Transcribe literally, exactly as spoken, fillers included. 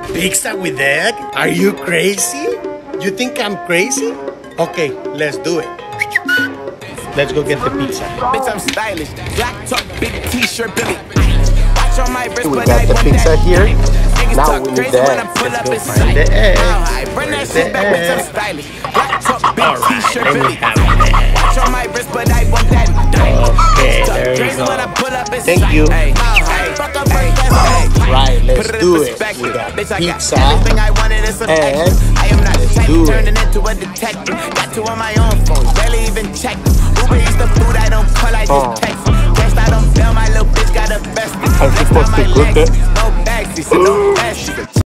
Pizza with egg? Are you crazy? You think I'm crazy? Okay, let's do it. Let's go get the pizza. Bitch, I'm stylish. Black top, big t-shirt, Billy. Watch on my wrist, We but got I the want pizza that. here. Niggas Now talk we need crazy the when I egg. pull Let's up go in find sight. the egg. I bring that Where's shit the back, bitch, I'm egg? stylish. Black top, big Alright, t-shirt, let me Billy. have it. Watch on my wrist, but I want that. Okay, Talk there you crazy when I go. pull up in Thank sight. you. Hey, hey, fuck up my ass. Right, let's Put it in do it. perspective. We got Bitch, I got pizza everything I wanted and some and extra. I am not the let's type do turning it. into a detective. Got two on my own phone, barely even check them. Uber eats the food I don't call, I just Oh. text them. Guess I don't bail, my little bitch got a vest. I'm supposed to cook it. No backseat, so no backseat.